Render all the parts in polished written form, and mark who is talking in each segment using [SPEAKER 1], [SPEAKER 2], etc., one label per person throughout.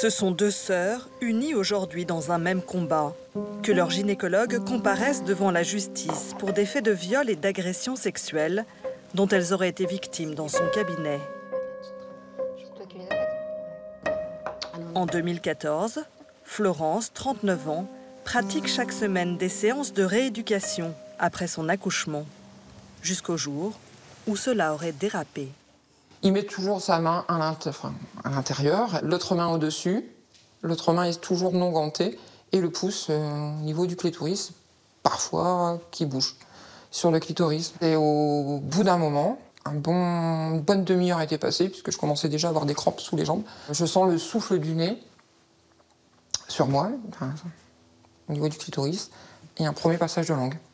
[SPEAKER 1] Ce sont deux sœurs unies aujourd'hui dans un même combat. Que leurs gynécologues comparaissent devant la justice pour des faits de viol et d'agression sexuelle dont elles auraient été victimes dans son cabinet. En 2014, Florence, 39 ans, pratique chaque semaine des séances de rééducation après son accouchement, jusqu'au jour où cela aurait dérapé.
[SPEAKER 2] Il met toujours sa main à l'intérieur, l'autre main au-dessus, l'autre main est toujours non gantée, et le pouce au niveau du clitoris, parfois qui bouge sur le clitoris. Et au bout d'un moment, une bonne demi-heure a été passée, puisque je commençais déjà à avoir des crampes sous les jambes. Je sens le souffle du nez sur moi, au niveau du clitoris, et un premier passage de langue.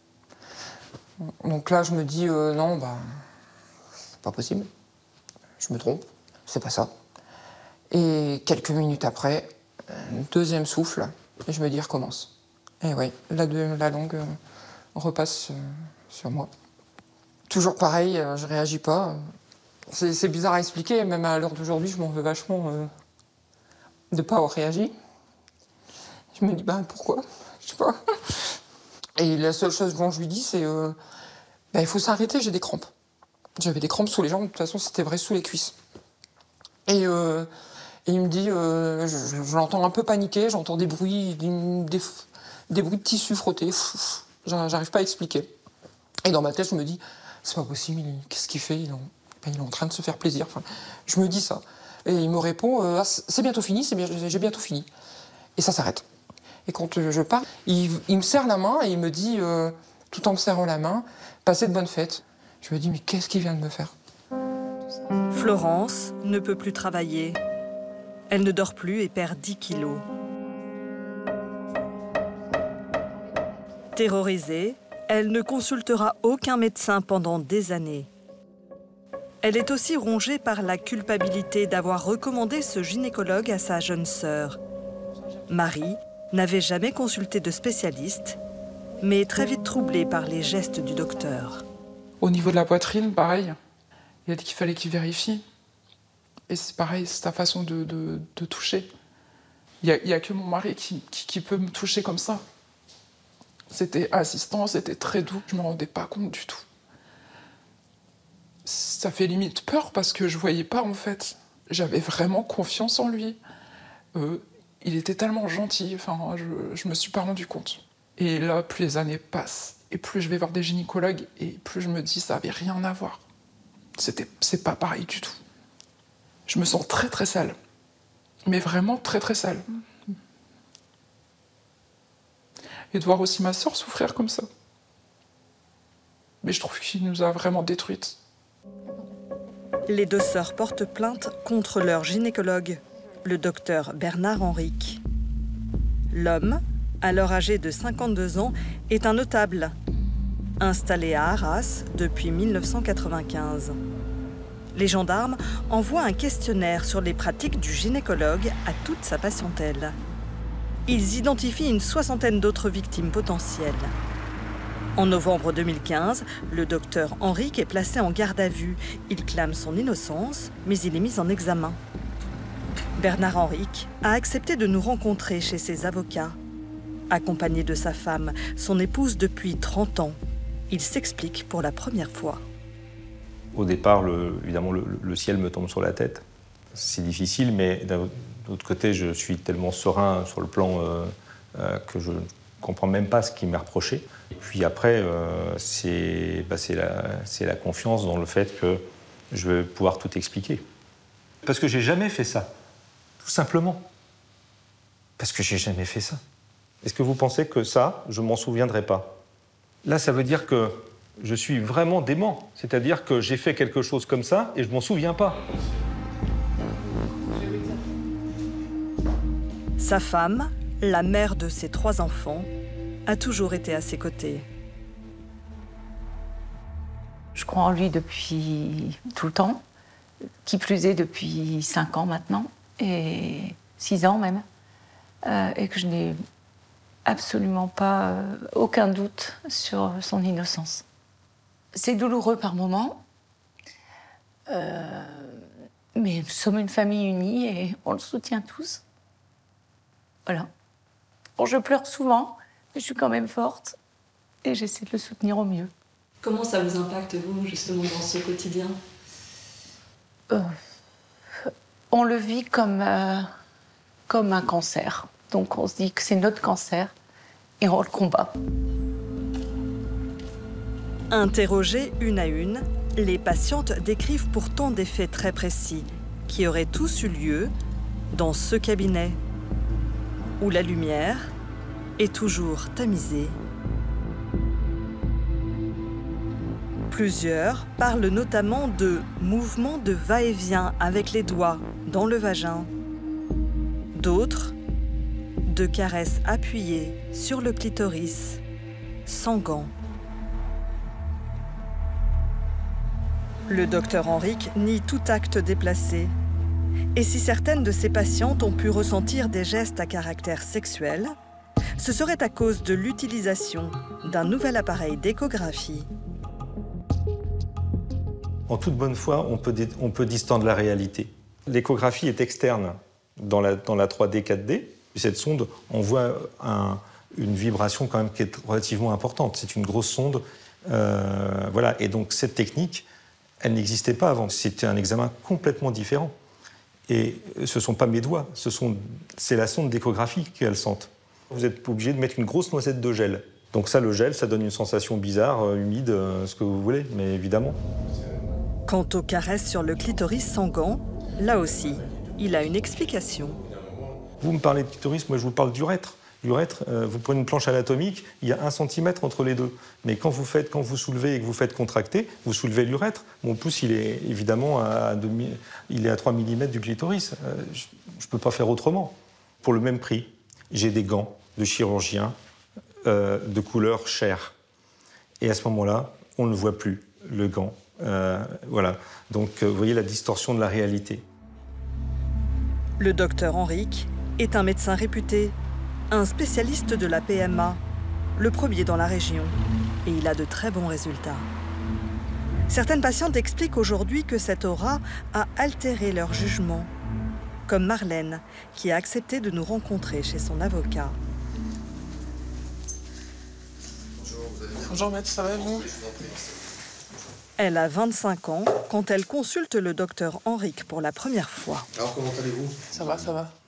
[SPEAKER 2] Donc là, je me dis, non, c'est pas possible. Je me trompe, c'est pas ça. Et quelques minutes après, un deuxième souffle, et je me dis, recommence. Et oui, la langue repasse sur moi. Toujours pareil, je réagis pas. C'est bizarre à expliquer, même à l'heure d'aujourd'hui, je m'en veux vachement de ne pas avoir réagi. Je me dis, pourquoi? Je sais pas. Et la seule chose dont je lui dis, c'est il faut s'arrêter, j'ai des crampes. J'avais des crampes sous les jambes, de toute façon, c'était vrai sous les cuisses. Et il me dit, je l'entends un peu paniquer, j'entends des bruits de tissu frotté. J'arrive pas à expliquer. Et dans ma tête, je me dis, c'est pas possible, qu'est-ce qu'il fait? Il est en train de se faire plaisir. Enfin, je me dis ça. Et il me répond, c'est bientôt fini, j'ai bientôt fini. Et ça s'arrête. Et quand je pars, il me serre la main et il me dit, tout en me serrant la main, passez de bonnes fêtes. Je me dis, mais qu'est-ce qu'il vient de me faire?
[SPEAKER 1] Florence ne peut plus travailler. Elle ne dort plus et perd 10 kilos. Terrorisée, elle ne consultera aucun médecin pendant des années. Elle est aussi rongée par la culpabilité d'avoir recommandé ce gynécologue à sa jeune sœur. Marie n'avait jamais consulté de spécialiste, mais très vite troublée par les gestes du docteur.
[SPEAKER 3] Au niveau de la poitrine, pareil. Il a dit qu'il fallait qu'il vérifie. Et c'est pareil, c'est ta façon de toucher. Il y a que mon mari qui peut me toucher comme ça. C'était assistant, c'était très doux. Je ne me rendais pas compte du tout. Ça fait limite peur parce que je ne voyais pas en fait. J'avais vraiment confiance en lui. Il était tellement gentil, enfin, je ne me suis pas rendu compte. Et là, plus les années passent, et plus je vais voir des gynécologues, et plus je me dis ça n'avait rien à voir. C'est pas pareil du tout. Je me sens très très sale. Mais vraiment très très sale. Et de voir aussi ma sœur souffrir comme ça. Mais je trouve qu'il nous a vraiment détruites.
[SPEAKER 1] Les deux sœurs portent plainte contre leur gynécologue, le docteur Bernard Henrique. L'homme, alors âgé de 52 ans, est un notable, installé à Arras depuis 1995. Les gendarmes envoient un questionnaire sur les pratiques du gynécologue à toute sa patientèle. Ils identifient une soixantaine d'autres victimes potentielles. En novembre 2015, le docteur Henrique est placé en garde à vue. Il clame son innocence, mais il est mis en examen. Bernard Henrique a accepté de nous rencontrer chez ses avocats. Accompagné de sa femme, son épouse depuis 30 ans, il s'explique pour la première fois.
[SPEAKER 4] Au départ, évidemment, le ciel me tombe sur la tête. C'est difficile, mais d'un autre côté, je suis tellement serein sur le plan que je ne comprends même pas ce qui m'est reproché. Et puis après, c'est la confiance dans le fait que je vais pouvoir tout expliquer. Parce que j'ai jamais fait ça, tout simplement. Parce que j'ai jamais fait ça. Est-ce que vous pensez que ça, je m'en souviendrai pas? Là, ça veut dire que je suis vraiment dément. C'est-à-dire que j'ai fait quelque chose comme ça et je m'en souviens pas.
[SPEAKER 1] Sa femme, la mère de ses 3 enfants, a toujours été à ses côtés.
[SPEAKER 5] Je crois en lui depuis tout le temps, qui plus est depuis 5 ans maintenant, et 6 ans même, et que je n'ai absolument pas aucun doute sur son innocence. C'est douloureux par moments. Mais nous sommes une famille unie et on le soutient tous. Voilà. Bon, je pleure souvent, mais je suis quand même forte et j'essaie de le soutenir au mieux.
[SPEAKER 1] Comment ça vous impacte, vous, justement, dans ce quotidien?
[SPEAKER 5] On le vit comme un cancer. Donc on se dit que c'est notre cancer et on le combat.
[SPEAKER 1] Interrogées une à une, les patientes décrivent pourtant des faits très précis qui auraient tous eu lieu dans ce cabinet où la lumière est toujours tamisée. Plusieurs parlent notamment de mouvements de va-et-vient avec les doigts dans le vagin. D'autres, de caresses appuyées sur le clitoris, sans gants. Le docteur Henrique nie tout acte déplacé. Et si certaines de ses patientes ont pu ressentir des gestes à caractère sexuel, ce serait à cause de l'utilisation d'un nouvel appareil d'échographie.
[SPEAKER 4] En toute bonne foi, on peut distendre la réalité. L'échographie est externe dans la 3D, 4D. Cette sonde envoie une vibration quand même qui est relativement importante. C'est une grosse sonde. Voilà. Et donc cette technique, elle n'existait pas avant. C'était un examen complètement différent. Et ce ne sont pas mes doigts, c'est la sonde d'échographie qu'elle sente. Vous êtes obligé de mettre une grosse noisette de gel. Donc ça, le gel, ça donne une sensation bizarre, humide, ce que vous voulez, mais évidemment.
[SPEAKER 1] Quant aux caresses sur le clitoris sans gants, là aussi, il a une explication.
[SPEAKER 4] Vous me parlez de clitoris, moi je vous parle d'urètre. L'urètre, vous prenez une planche anatomique, il y a 1 centimètre entre les deux. Mais quand vous soulevez et que vous faites contracter, vous soulevez l'urètre. Mon pouce, il est évidemment à 3 mm du clitoris. Je ne peux pas faire autrement. Pour le même prix, j'ai des gants de chirurgien de couleur chair. Et à ce moment-là, on ne voit plus le gant. Voilà. Donc, vous voyez la distorsion de la réalité.
[SPEAKER 1] Le docteur Henrique est un médecin réputé, un spécialiste de la PMA, le premier dans la région, et il a de très bons résultats. Certaines patientes expliquent aujourd'hui que cette aura a altéré leur jugement, comme Marlène, qui a accepté de nous rencontrer chez son avocat.
[SPEAKER 3] Bonjour maître, ça va vous?
[SPEAKER 1] Elle a 25 ans quand elle consulte le docteur Henrique pour la première fois.
[SPEAKER 6] Alors comment allez-vous?
[SPEAKER 3] Ça va, ça va.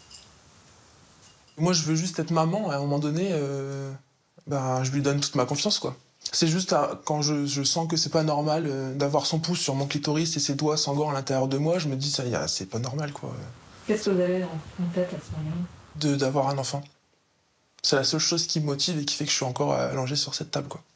[SPEAKER 3] Moi, je veux juste être maman. À un moment donné, je lui donne toute ma confiance, quoi. C'est juste quand je sens que c'est pas normal d'avoir son pouce sur mon clitoris et ses doigts sans gants à l'intérieur de moi, je me dis, ça y est, c'est pas normal, quoi.
[SPEAKER 1] Qu'est-ce que vous avez en tête à ce moment-là?
[SPEAKER 3] D'avoir un enfant. C'est la seule chose qui me motive et qui fait que je suis encore allongé sur cette table, quoi.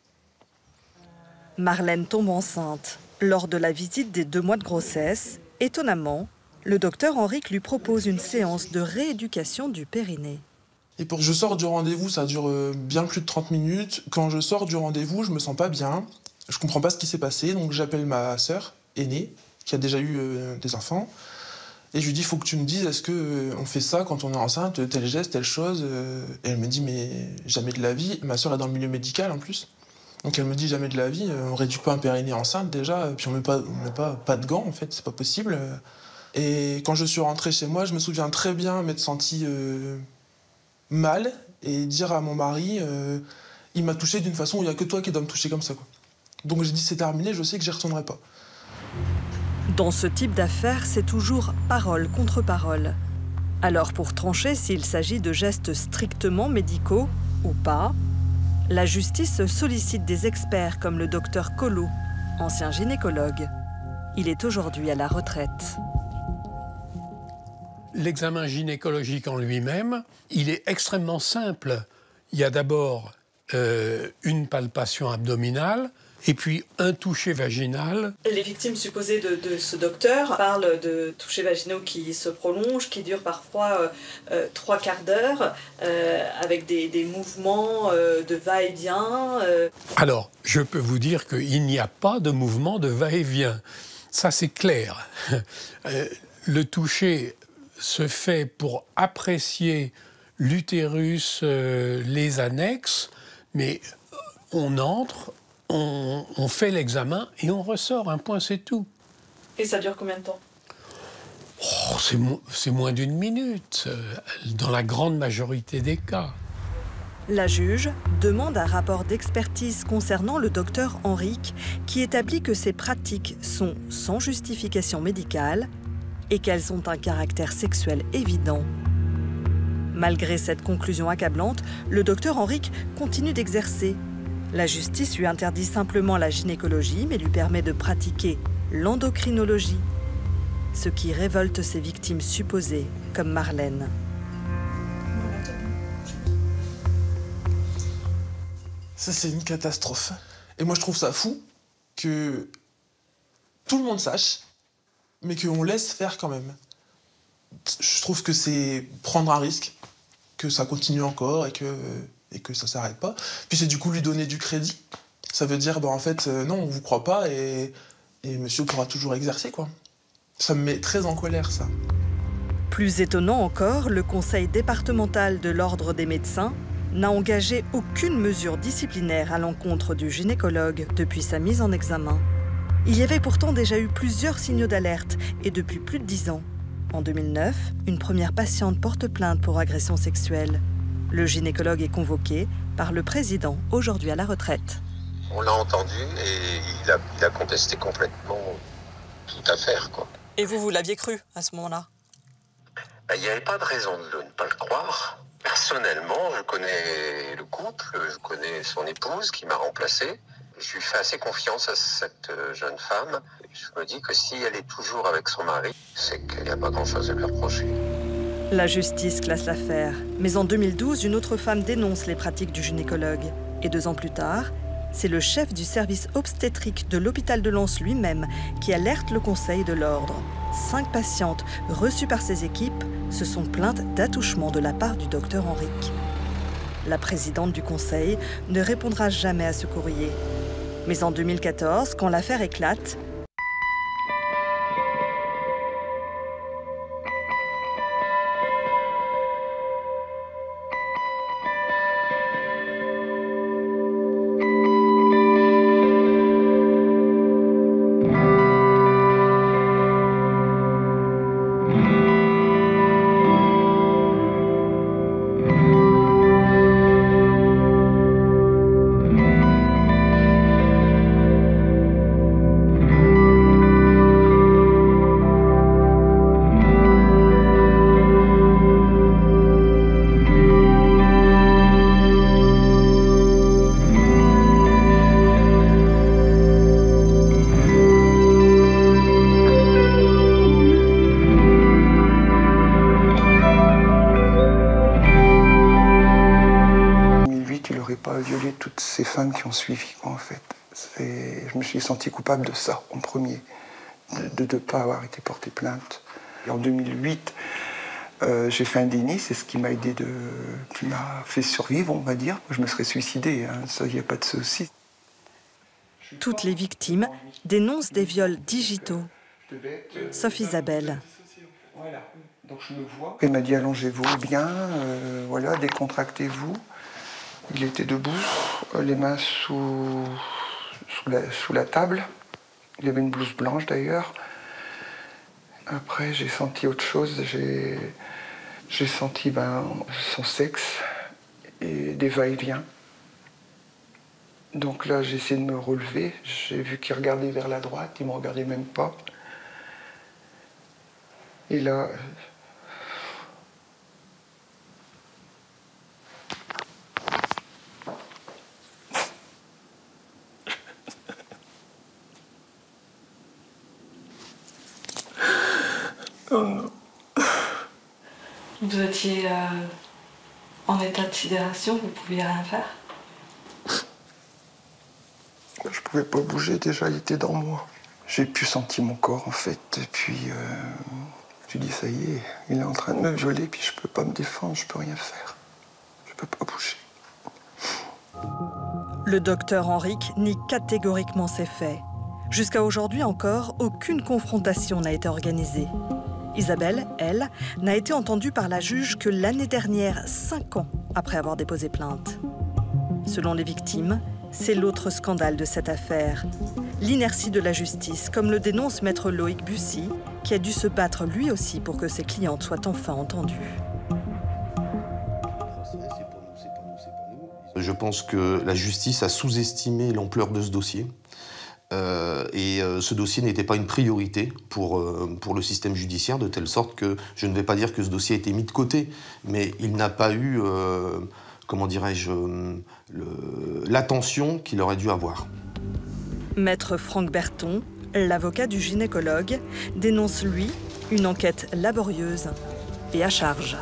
[SPEAKER 1] Marlène tombe enceinte. Lors de la visite des 2 mois de grossesse, étonnamment, le docteur Henrique lui propose une séance de rééducation du périnée.
[SPEAKER 3] Et pour que je sorte du rendez-vous, ça dure bien plus de 30 minutes. Quand je sors du rendez-vous, je me sens pas bien. Je comprends pas ce qui s'est passé, donc j'appelle ma sœur aînée, qui a déjà eu des enfants. Et je lui dis, il faut que tu me dises, est-ce qu'on fait ça quand on est enceinte, tel geste, telle chose? Et elle me dit, mais jamais de la vie. Ma sœur est dans le milieu médical en plus. Donc elle me dit, jamais de la vie, on réduit pas un périnée enceinte déjà, puis on met pas de gants en fait, c'est pas possible. Et quand je suis rentré chez moi, je me souviens très bien m'être senti mal et dire à mon mari, il m'a touché d'une façon où il n'y a que toi qui dois me toucher comme ça, quoi. Donc j'ai dit, c'est terminé, je sais que j'y retournerai pas.
[SPEAKER 1] Dans ce type d'affaires, c'est toujours parole contre parole. Alors pour trancher s'il s'agit de gestes strictement médicaux ou pas, la justice sollicite des experts comme le docteur Collot, ancien gynécologue. Il est aujourd'hui à la retraite.
[SPEAKER 7] L'examen gynécologique en lui-même, il est extrêmement simple. Il y a d'abord une palpation abdominale et puis un toucher vaginal.
[SPEAKER 1] Les victimes supposées de ce docteur parlent de touchés vaginaux qui se prolongent, qui durent parfois 3 quarts d'heure, avec des mouvements de va-et-vient.
[SPEAKER 7] Alors, je peux vous dire qu'il n'y a pas de mouvement de va-et-vient. Ça, c'est clair. Le toucher se fait pour apprécier l'utérus, les annexes, mais on entre, on fait l'examen et on ressort. Un point, c'est tout.
[SPEAKER 1] Et ça dure combien de temps?
[SPEAKER 7] Oh, c'est moins d'une minute, dans la grande majorité des cas.
[SPEAKER 1] La juge demande un rapport d'expertise concernant le docteur Henrique qui établit que ces pratiques sont sans justification médicale et qu'elles ont un caractère sexuel évident. Malgré cette conclusion accablante, le docteur Henrique continue d'exercer. La justice lui interdit simplement la gynécologie, mais lui permet de pratiquer l'endocrinologie, ce qui révolte ses victimes supposées, comme Marlène.
[SPEAKER 6] Ça, c'est une catastrophe. Et moi, je trouve ça fou que tout le monde sache, mais qu'on laisse faire quand même. Je trouve que c'est prendre un risque, que ça continue encore et que ça s'arrête pas. Puis c'est du coup lui donner du crédit. Ça veut dire, en fait, non, on vous croit pas et monsieur pourra toujours exercer, quoi. Ça me met très en colère, ça.
[SPEAKER 1] Plus étonnant encore, le conseil départemental de l'ordre des médecins n'a engagé aucune mesure disciplinaire à l'encontre du gynécologue depuis sa mise en examen. Il y avait pourtant déjà eu plusieurs signaux d'alerte et depuis plus de 10 ans. En 2009, une première patiente porte plainte pour agression sexuelle. Le gynécologue est convoqué par le président, aujourd'hui à la retraite.
[SPEAKER 8] On l'a entendu et il a contesté complètement toute affaire, quoi.
[SPEAKER 1] Et vous l'aviez cru à ce moment-là?
[SPEAKER 8] Il n'y avait pas de raison de ne pas le croire. Personnellement, je connais le couple, je connais son épouse qui m'a remplacé. Je lui fais assez confiance à cette jeune femme. Je me dis que si elle est toujours avec son mari, c'est qu'il n'y a pas grand-chose à lui reprocher.
[SPEAKER 1] La justice classe l'affaire. Mais en 2012, une autre femme dénonce les pratiques du gynécologue. Et 2 ans plus tard, c'est le chef du service obstétrique de l'hôpital de Lens lui-même qui alerte le conseil de l'ordre. 5 patientes reçues par ses équipes se sont plaintes d'attouchement de la part du docteur Henrique. La présidente du conseil ne répondra jamais à ce courrier. Mais en 2014, quand l'affaire éclate,
[SPEAKER 9] ces femmes qui ont suivi, en fait. Je me suis senti coupable de ça, en premier, de ne pas avoir été porté plainte. Et en 2008, j'ai fait un déni, c'est ce qui m'a aidé, qui m'a fait survivre, on va dire. Je me serais suicidé, hein, ça, il n'y a pas de souci.
[SPEAKER 1] Toutes les victimes dénoncent des viols digitaux, sauf Isabelle.
[SPEAKER 9] Voilà. Donc je me vois. Elle m'a dit allongez-vous bien, voilà, décontractez-vous. Il était debout, les mains sous la table. Il avait une blouse blanche d'ailleurs. Après j'ai senti autre chose, j'ai senti son sexe et des va-et-vient. Donc là j'ai essayé de me relever, j'ai vu qu'il regardait vers la droite, il ne me regardait même pas. Et là... Oh non.
[SPEAKER 1] Vous étiez en état de sidération, vous ne pouviez rien faire?
[SPEAKER 9] Je ne pouvais pas bouger, déjà il était dans moi. J'ai pu sentir mon corps en fait, et puis je me dis ça y est, il est en train de me violer, puis je peux pas me défendre, je peux rien faire. Je peux pas bouger.
[SPEAKER 1] Le docteur Henrique nie catégoriquement ces faits. Jusqu'à aujourd'hui encore, aucune confrontation n'a été organisée. Isabelle, elle, n'a été entendue par la juge que l'année dernière, 5 ans après avoir déposé plainte. Selon les victimes, c'est l'autre scandale de cette affaire. l'inertie de la justice, comme le dénonce maître Loïc Bussy, qui a dû se battre lui aussi pour que ses clientes soient enfin entendues.
[SPEAKER 10] Je pense que la justice a sous-estimé l'ampleur de ce dossier. Ce dossier n'était pas une priorité pour le système judiciaire, de telle sorte que je ne vais pas dire que ce dossier a été mis de côté, mais il n'a pas eu, comment dirais-je, l'attention qu'il aurait dû avoir.
[SPEAKER 1] Maître Franck Berton, l'avocat du gynécologue, dénonce, lui, une enquête laborieuse et à charge.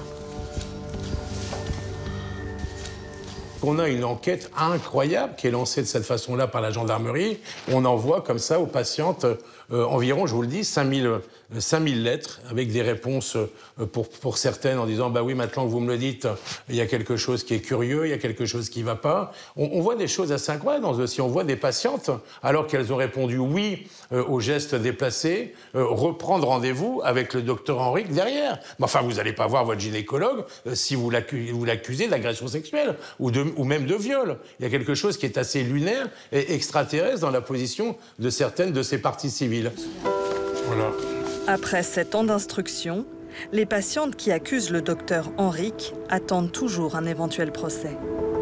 [SPEAKER 7] On a une enquête incroyable qui est lancée de cette façon-là par la gendarmerie. On envoie comme ça aux patientes environ, je vous le dis, 5000 lettres avec des réponses pour certaines en disant « bah oui, maintenant que vous me le dites, il y a quelque chose qui est curieux, il y a quelque chose qui ne va pas ». On voit des choses assez incroyables dans ce dossier. On voit des patientes, alors qu'elles ont répondu oui aux gestes déplacés, reprendre rendez-vous avec le docteur Henrique derrière. Mais enfin, vous n'allez pas voir votre gynécologue si vous l'accusez d'agression sexuelle ou même de viol. Il y a quelque chose qui est assez lunaire et extraterrestre dans la position de certaines de ces parties civiles. Voilà.
[SPEAKER 1] Après 7 ans d'instruction, les patientes qui accusent le docteur Henrique attendent toujours un éventuel procès.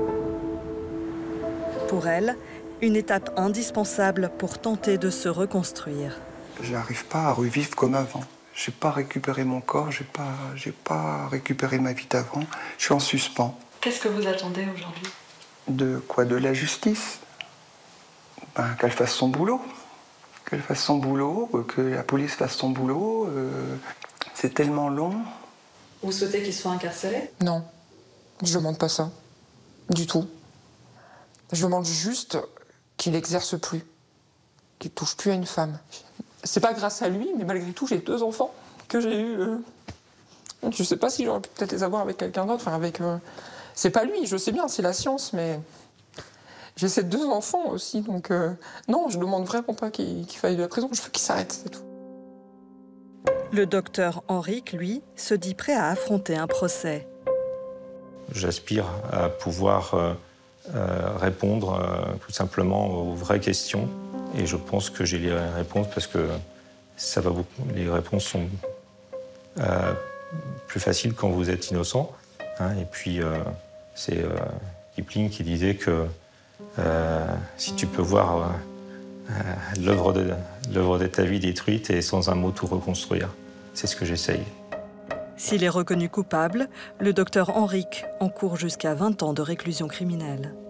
[SPEAKER 1] Pour elles, une étape indispensable pour tenter de se reconstruire.
[SPEAKER 9] Je n'arrive pas à revivre comme avant. Je n'ai pas récupéré mon corps, j'ai pas récupéré ma vie d'avant. Je suis en suspens.
[SPEAKER 1] Qu'est-ce que vous attendez aujourd'hui?
[SPEAKER 9] De quoi? De la justice. Qu'elle fasse son boulot. Qu'elle fasse son boulot, que la police fasse son boulot. C'est tellement long.
[SPEAKER 1] Vous souhaitez qu'il soit incarcéré?
[SPEAKER 2] Non, je demande pas ça. Du tout. Je demande juste qu'il n'exerce plus. Qu'il ne touche plus à une femme. C'est pas grâce à lui, mais malgré tout, j'ai 2 enfants que j'ai eus. Je sais pas si j'aurais pu peut-être les avoir avec quelqu'un d'autre. Enfin, avec. C'est pas lui, je sais bien, c'est la science, mais. J'ai ces 2 enfants aussi, donc non, je demande vraiment pas qu'il faille de la prison, je veux qu'il s'arrête, c'est tout.
[SPEAKER 1] Le docteur Henrique, lui, se dit prêt à affronter un procès.
[SPEAKER 4] J'aspire à pouvoir répondre tout simplement aux vraies questions, et je pense que j'ai les réponses parce que ça va beaucoup. Les réponses sont plus faciles quand vous êtes innocent. Hein, et puis c'est Kipling qui disait que si tu peux voir l'œuvre de ta vie détruite et sans un mot tout reconstruire, c'est ce que j'essaye.
[SPEAKER 1] S'il est reconnu coupable, le docteur Henrique encourt jusqu'à 20 ans de réclusion criminelle.